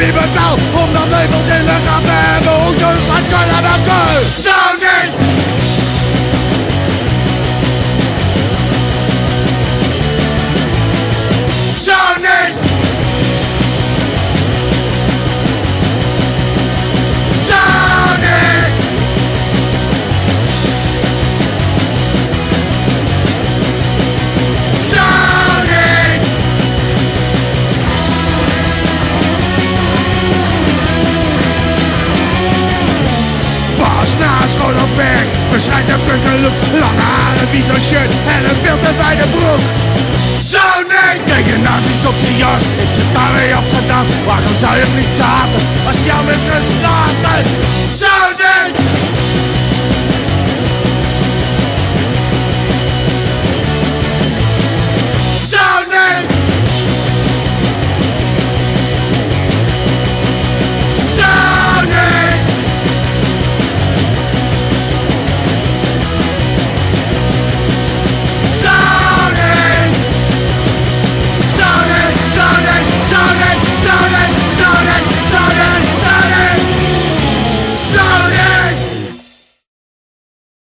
niet betaald om dan levens in de gaten te hebben. Hoe je gaat kunnen werken. Zo niet! Zo niet! Zo niet! Zo niet! Pas na school of werk verschijnt een punkenlook, lange haren, wie zo'n shirt en een veel te wijde broek. Zo nee! Tegen nazi's op zijn jas, is het daarmee afgedaan. Waarom zou je hem niet zaten als jou met rust laten? Zo nee!